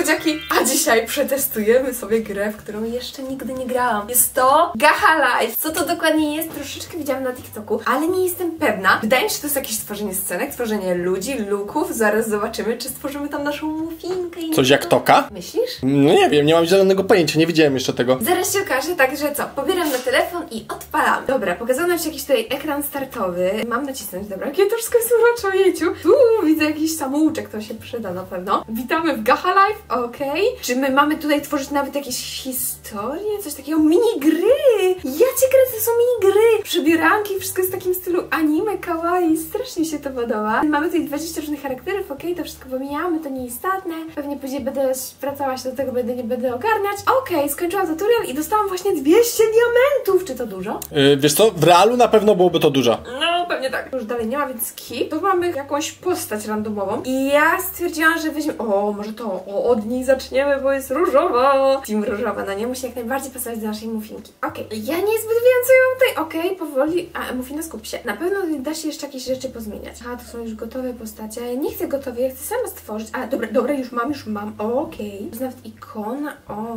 słodziaki, a dzisiaj przetestujemy sobie grę, w którą jeszcze nigdy nie grałam. Jest to Gacha Life. Co to dokładnie jest? Troszeczkę widziałam na TikToku, ale nie jestem pewna. Wydaje mi się, że to jest jakieś stworzenie scenek, tworzenie ludzi, looków. Zaraz zobaczymy, czy stworzymy tam naszą muffinkę. Coś jak Toka? Myślisz? No nie wiem, nie mam zielonego pojęcia, nie widziałem jeszcze tego. Zaraz się okaże, także co? Pobieram na telefon i odpalam. Dobra, pokazano nam się jakiś tutaj ekran startowy. Mam nacisnąć, dobra, jakie to wszystko jest uroczo, jejciu. Widzę jakiś samouczek, to się przyda na pewno. Witamy w Gacha Life, okej. Czy my mamy tutaj tworzyć nawet jakieś historie? Coś takiego? Minigry! Ja cię kręcę, to są minigry! Przebieranki, wszystko jest w takim stylu anime, kawaii. Strasznie się to podoba. Mamy tutaj 20 różnych charakterów, okej, to wszystko pomijamy, to nieistotne. Pewnie później będę wracała się do tego, nie będę ogarniać. Okej, skończyłam tutorial i dostałam właśnie 200 diamentów. Czy to dużo? Wiesz co, w realu na pewno byłoby to dużo. No, pewnie tak. Już dalej nie ma, więc skip. Tu mamy jakąś postać randomową i ja stwierdziłam, że weźmiemy... O, może to od niej zaczniemy, bo jest różowa. Team różowa, no nie? Musi jak najbardziej pasować do naszej muffinki. Okej. Ja niezbyt więcej mam tutaj. Okej, powoli... A, muffina, skup się. Na pewno da się jeszcze jakieś rzeczy pozmieniać. A, to są już gotowe postacie. Ja nie chcę gotowej, ja chcę sama stworzyć. A, dobra, już mam. Okej. To jest nawet ikona.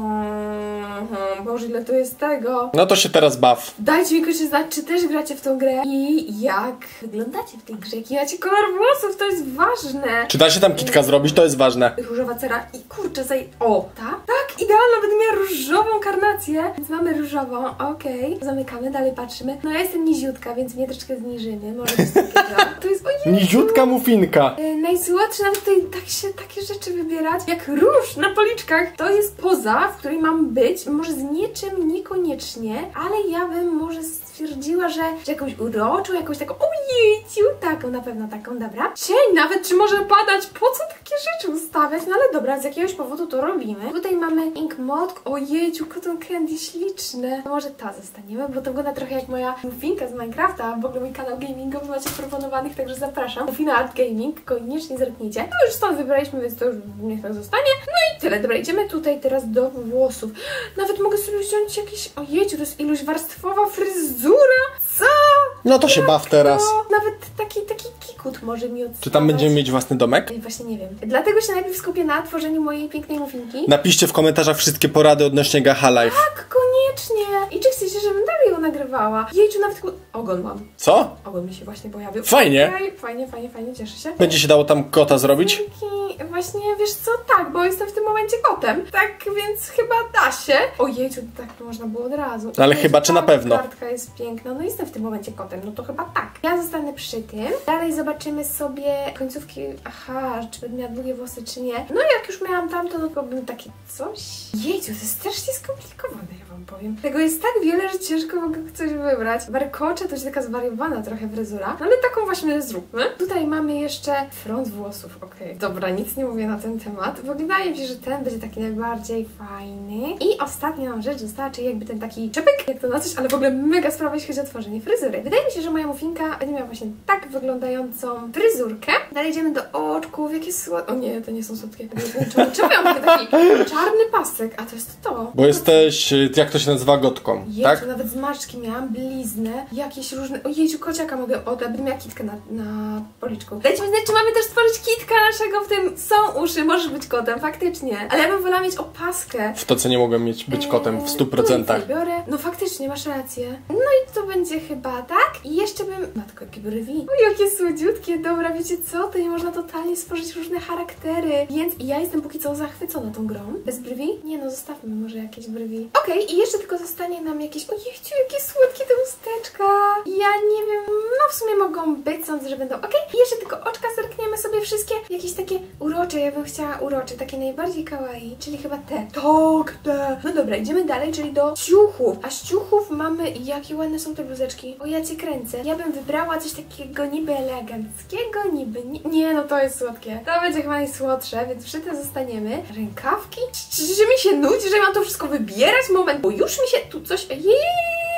Boże, ile to jest tego. No to się teraz baw. Dajcie mi koniecznie znać, czy też gracie w tą grę i jak wyglądacie w tej grze. Jaki macie kolor włosów, to jest ważne. Czy da się tam kitka zrobić? To jest ważne. Różowa cera i kurczę, O, tak, idealna, będę miała różową karnację. Więc mamy różową, okej. Zamykamy, dalej patrzymy. No ja jestem niziutka, więc mnie troszeczkę zniżymy. Może być takiego. To jest, ojej. Niziutka muffinka. Najsłodsze, nawet tutaj takie rzeczy wybierać. Jak róż na policzkach. To jest poza, w której mam być. Może z niczym niekoniecznie, ale ja bym może stwierdziła, że jakąś uroczą, jakąś taką, ojejciu, taką, na pewno taką, dobra. Cień nawet, czy może padać? Po co takie rzeczy ustawiać? No ale dobra, z jakiegoś powodu to robimy. Tutaj mamy Ink Mod, ojejciu, Cotton Candy, śliczne. Może ta zostaniemy, bo to wygląda trochę jak moja muffinka z Minecrafta, w ogóle mój kanał gamingowy macie proponowanych, także zapraszam. Muffina Art Gaming, koniecznie zerknijcie. No już stąd wybraliśmy, więc to już niech tak zostanie. No i tyle, dobra, idziemy tutaj teraz do włosów. Nawet mogę sobie wziąć jakieś, ojejciu, to jest iluś warstwowa fryzura. Co? No to się baw teraz. Nawet taki kikut może mi odstawać. Czy tam będziemy mieć własny domek? Właśnie nie wiem. Dlatego się najpierw skupię na tworzeniu mojej pięknej muffinki. Napiszcie w komentarzach wszystkie porady odnośnie Gacha Life. Tak, koniecznie. I czy chcecie, żebym dalej ją nagrywała? Jejciu, nawet ogon mam. Co? Ogon mi się właśnie pojawił. Fajnie. Fajnie, cieszę się. Będzie się dało tam kota zrobić? Właśnie, wiesz co, tak, bo jestem w tym momencie kotem. Tak, więc chyba da się. Ojejciu, tak to można było od razu. Ale chyba, czy na pewno? Kartka jest piękna, no jestem w tym momencie kotem, no to chyba tak. Ja zostanę przy tym. Dalej zobaczymy sobie końcówki, aha, czy będę miała długie włosy, czy nie. No jak już miałam tamto, no to bym takie coś. Jejciu, to jest strasznie skomplikowane, ja wam powiem. Tego jest tak wiele, że ciężko w ogóle coś wybrać. Warkocze to jest taka zwariowana trochę fryzura, no ale taką właśnie zróbmy. Tutaj mamy jeszcze front włosów, okej. Dobra, nic nie mówię na ten temat. Wydaje mi się, że ten będzie taki najbardziej fajny. I ostatnia nam rzecz została, czyli jakby ten taki czepek, jak to nazwać, ale w ogóle mega sprawa, jeśli chodzi o tworzenie fryzury. Wydaje mi się, że moja muffinka będzie miała właśnie tak wyglądającą fryzurkę. Dalej idziemy do oczków, jakie słodkie. O nie, to nie są słodkie. Czemu ja mam taki czarny pasek? A to jest to. Bo jesteś, jak to się nazywa, gotką, tak? Tak? Nawet zmarszczki miałam, bliznę, jakieś różne... Ojejciu, kociaka mogę oddać, będę miała kitkę na policzku. Dajcie mi znać, czy mamy też stworzyć kitka naszego, w tym są uszy, możesz być kotem, faktycznie. Ale ja bym wolała mieć opaskę. W to, co nie mogłem być kotem w 100%. Biorę. No faktycznie, masz rację. No i to będzie chyba tak. I jeszcze bym... Matko, jakie brwi. O, jakie słodziutkie. Dobra, wiecie co? To nie można totalnie stworzyć różne charaktery. Więc ja jestem póki co zachwycona tą grą. Bez brwi? Nie no, zostawmy może jakieś brwi. Okej, i jeszcze tylko zostanie nam jakieś... Ojejciu, jakie słodkie te usteczka. Ja nie wiem, no w sumie mogą być, sądzę, że będą okej. I jeszcze tylko oczka zerkniemy sobie wszystkie. Jakieś takie urocze, ja bym chciała urocze, takie najbardziej kawaii, czyli chyba te. Tak, te. No dobra, idziemy dalej, czyli do ciuchów. A z ciuchów mamy, jakie ładne są te bluzeczki. O, ja cię kręcę. Ja bym wybrała coś takiego niby eleganckiego, niby... Nie, no to jest słodkie. To będzie chyba najsłodsze, więc przy tym zostaniemy. Rękawki? Czy mi się nudzi, że mam to wszystko wybierać? Moment, bo już mi się tu coś...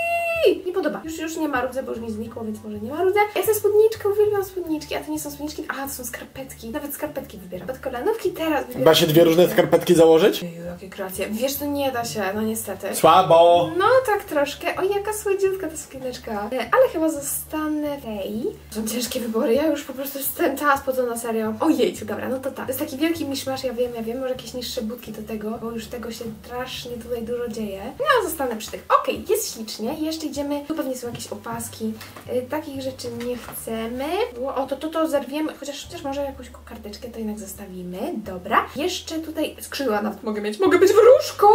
Nie podoba. Już nie marudzę, bo już mi znikło, więc może nie marudzę. Ja chcę spódniczkę, uwielbiam spódniczki, a to nie są spódniczki, to są skarpetki. Nawet skarpetki wybieram. Pod kolanówki teraz wybieram. Da się dwie różne skarpetki założyć? Jeju, jakie kreacje. Wiesz, to nie da się, no niestety. Słabo! No tak troszkę. Oj, jaka słodziutka ta sukieneczka. Ale chyba zostanę tej. Są ciężkie wybory, ja już po prostu jestem cała spocona, serio. Ojejciu, dobra, no to tak. To jest taki wielki miszmasz, ja wiem, może jakieś niższe budki do tego, bo już tego się strasznie tutaj dużo dzieje. No, zostanę przy tych. Okej, jest ślicznie. Jeszcze idziemy, tu pewnie są jakieś opaski. Takich rzeczy nie chcemy. O, to zerwiemy, chociaż może jakąś kokardeczkę to jednak zostawimy. Dobra. Jeszcze tutaj skrzydła nawet mogę mieć. Mogę być wróżką!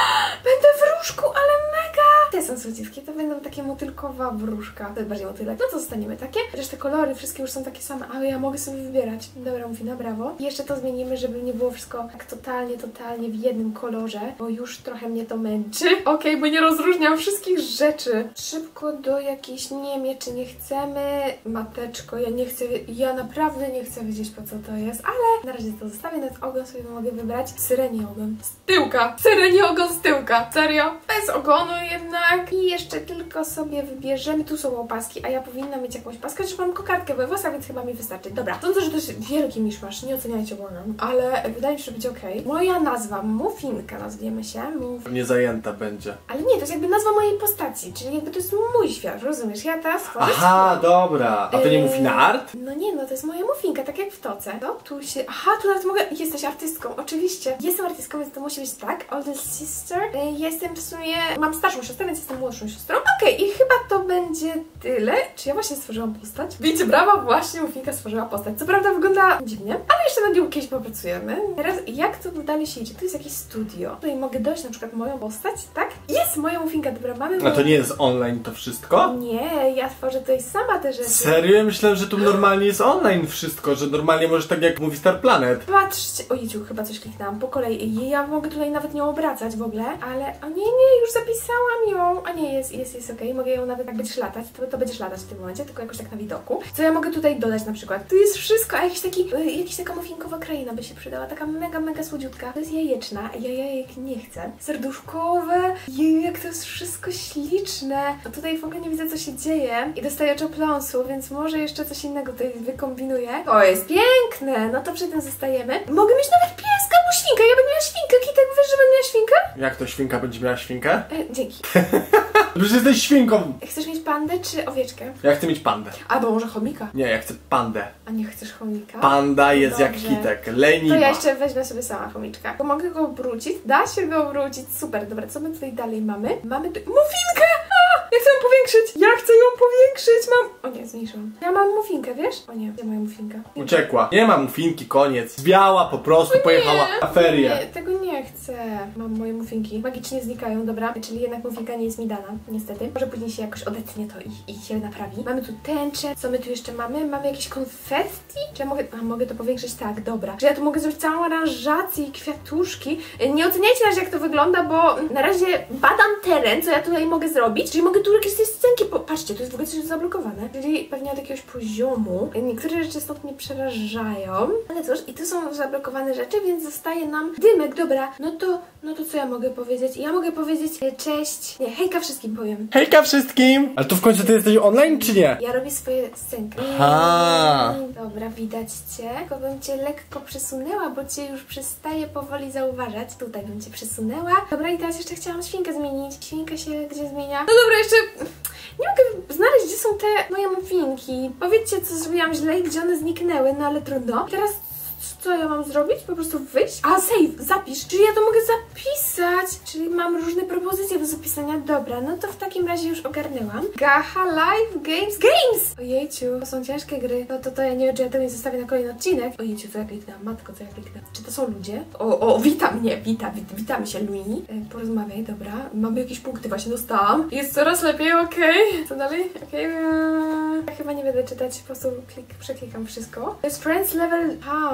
Będę wróżką, ale mega! Te są słodziewki, to będą takie motylkowa wróżka. To jest bardziej motylek. No to zostaniemy takie. Resztę kolory, wszystkie już są takie same, ale ja mogę sobie wybierać. Dobra, Mufina, brawo. I jeszcze to zmienimy, żeby nie było wszystko tak totalnie w jednym kolorze, bo już trochę mnie to męczy. Okej, bo nie rozróżniam wszystkich rzeczy. Szybko do jakiejś, nie mieczy nie chcemy. Mateczko, ja naprawdę nie chcę wiedzieć, po co to jest, ale na razie to zostawię, nawet ogon sobie mogę wybrać. Syreni ogon z tyłka. Syreni ogon z tyłka. Serio? Bez ogonu jednak. I jeszcze tylko sobie wybierzemy. Tu są opaski, a ja powinnam mieć jakąś paskę, że mam kokardkę we włosach, więc chyba mi wystarczy. Dobra, to że to jest wielki miszmasz, nie oceniajcie, błagam, ale wydaje mi się, że będzie okej. Moja nazwa, Mufinka, nazwiemy się. Nie zajęta będzie. Ale nie, to jest jakby nazwa mojej postaci, czyli jakby to jest mój świat, rozumiesz? Ja teraz tworzę Aha, dobra. A to nie Mufina Art? No nie, no to jest moja Mufinka, tak jak w toce. No, tu się... Aha, tu nawet mogę... Jesteś artystką, oczywiście. Jestem artystką, więc to musi być tak. Older sister. Jestem w sumie... Mam starszą siostrę, więc jestem młodszą siostrą. Okej, i chyba to będzie tyle. Czy ja właśnie stworzyłam postać? Widzicie, brawa, właśnie Mufinka stworzyła postać. Co prawda wygląda dziwnie, ale jeszcze nad nią kiedyś popracujemy. Teraz jak to dalej się idzie? Tu jest jakieś studio. Tutaj mogę dojść na przykład moją postać, tak? Jest moja Mufinka, dobra, mamy... A to nie jest online to wszystko? Nie, ja tworzę tutaj sama te rzeczy. Serio? Ja myślałem, że tu normalnie jest online wszystko, że normalnie możesz tak jak mówi Star Planet. Patrzcie, ojciu, chyba coś kliknęłam po kolei. Ja mogę tutaj nawet nią obracać w ogóle, ale... O nie, już zapisałam ją. A nie, jest okej. Mogę ją nawet jak będziesz latać, to będziesz latać w tym momencie, tylko jakoś tak na widoku. Co ja mogę tutaj dodać na przykład? Tu jest wszystko, a jakaś taka mufinkowa kraina by się przydała, taka mega słodziutka. To jest jajeczna, ja jajek nie chcę. Serduszkowe, jej, jak to jest wszystko śliczne. A tutaj w ogóle nie widzę, co się dzieje i dostaję oczopląsu, więc może jeszcze coś innego tutaj wykombinuję. To jest piękne, no to przy tym zostajemy. Mogę mieć nawet pieska, bo świnkę, ja będę miała świnkę. Kitek, wiesz, że będę miała świnkę? Jak to świnka będzie miała świnkę? Dzięki. Przecież jesteś świnką! Chcesz mieć pandę czy owieczkę? Ja chcę mieć pandę. Albo może chomika? Nie, ja chcę pandę. A nie chcesz chomika? Panda jest jak Dobrze. kitek, leniwa. To ja jeszcze weźmę sobie sama chomiczka. To mogę go obrócić? Da się go obrócić, super. Dobra, co my tutaj dalej mamy? Mamy tu Mufinkę! Ja chcę ją powiększyć! Ja chcę ją powiększyć! Mam... O nie, zmniejszyłam. Ja mam Mufinkę, wiesz? O nie, gdzie moja Mufinka? Uciekła. Nie ma Mufinki, koniec. Zwiała po prostu, pojechała na ferie. Nie, tego nie chcę. Mam moje Mufinki. Magicznie znikają, dobra? Czyli jednak Mufinka nie jest mi dana, niestety. Może później się jakoś odetnie to i się naprawi. Mamy tu tęczę. Co my tu jeszcze mamy? Mamy jakieś konfetti? Czy ja mogę... A, mogę to powiększyć? Tak, dobra. Że ja tu mogę zrobić całą aranżację i kwiatuszki. Nie oceniajcie na razie, jak to wygląda, bo na razie badam teren, co ja tutaj mogę zrobić. Czyli mogę tu jakieś te scenki... Patrzcie, tu jest w ogóle coś zablokowane. Czyli pewnie od jakiegoś poziomu. Niektóre rzeczy stąd mnie przerażają. Ale cóż, i tu są zablokowane rzeczy, więc zostaje nam dymek. Dobra, no to co ja mogę powiedzieć? Ja mogę powiedzieć cześć. Nie, hejka wszystkim powiem. Hejka wszystkim! Ale to w końcu ty jesteś online, czy nie? Ja robię swoje scenki. Aha. Dobra, widać cię. Tylko bym cię lekko przesunęła, bo cię już przestaję powoli zauważać. Tutaj bym cię przesunęła. Dobra, i teraz jeszcze chciałam świnkę zmienić. Świnka się gdzie zmienia? No dobra, jeszcze... Nie mogę znaleźć, gdzie są te moje mufinki. Powiedzcie, co zrobiłam źle i gdzie one zniknęły, no ale trudno. Teraz co ja mam zrobić? Po prostu wyjść? A, save, zapisz. Czyli ja to mogę zapisać. Czyli mam różne propozycje do zapisania. Dobra, no to w takim razie już ogarnęłam. Gacha, live, games! Ojejciu, to są ciężkie gry. No to ja nie wiem, czy ja to nie zostawię na kolejny odcinek. Ojejciu, co ja kliknęłam? Matko, co ja kliknęłam? Czy to są ludzie? Witam, nie, witamy się, Louis. Porozmawiaj, dobra. Mamy jakieś punkty, właśnie dostałam. Jest coraz lepiej, okej. Co dalej? Okej. Ja chyba nie będę czytać, po prostu przeklikam wszystko. To jest friends level... A, czyli on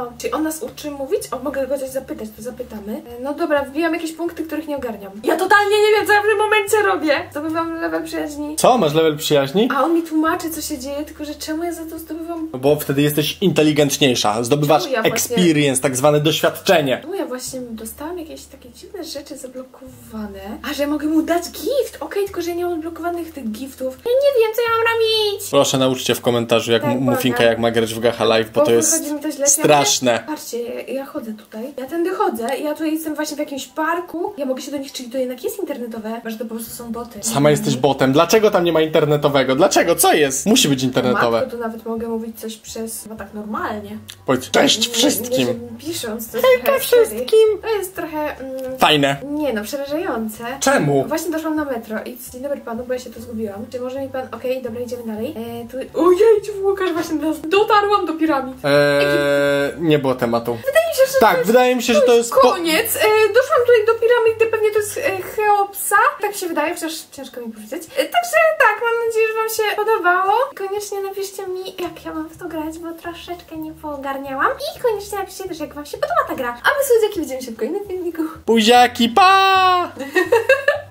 on nas uczy mówić? O, mogę go coś zapytać, to zapytamy. No dobra, wbijam jakieś punkty, których nie ogarniam. Ja totalnie nie wiem, co ja w tym momencie robię. Zdobywam level przyjaźni. Co? Masz level przyjaźni? A on mi tłumaczy, co się dzieje, tylko że czemu ja za to zdobywam... No bo wtedy jesteś inteligentniejsza. Zdobywasz Czemu ja właśnie- experience, tak zwane doświadczenie. No ja właśnie dostałam jakieś takie dziwne rzeczy zablokowane. A, że mogę mu dać gift! Okej, tylko że ja nie mam odblokowanych tych giftów. Ja nie wiem, co ja mam robić! Proszę, nauczcie w komentarzu, jak Tak, Mufinka, błagam. jak ma grać w Gacha Live, bo to wychodzi jest mi to źle. straszne. Patrzcie, ja chodzę tutaj. Ja tędy chodzę. Ja tutaj jestem właśnie w jakimś parku. Ja mogę się do nich, czyli to jednak jest internetowe. Chyba, że to po prostu są boty. Sama jesteś botem. Dlaczego tam nie ma internetowego? Dlaczego? Co jest? Musi być internetowe. Matko, to nawet mogę mówić coś przez... No tak normalnie. Powiedz cześć Nie, wszystkim. że pisząc to Hejka wszystkim. To jest trochę... Fajne. Nie no, przerażające. Czemu? Właśnie doszłam na metro i dzień dobry panu, bo ja się tu zgubiłam. Czy może mi pan... Okej, dobra, idziemy dalej. Ojej, Łukasz, właśnie dotarłam do piramid. Nie było tematu. Wydaje mi się, że Tak, wydaje mi się, że to jest... koniec. Doszłam tutaj do piramidy, pewnie to jest Cheopsa. Tak się wydaje, chociaż ciężko mi powiedzieć. Także tak, mam nadzieję, że wam się podobało. Koniecznie napiszcie mi, jak ja mam w to grać, bo troszeczkę nie poogarniałam. I koniecznie napiszcie też, jak wam się podoba ta gra. A my, słodziaki, widzimy się w kolejnym filmiku. Buziaki, pa!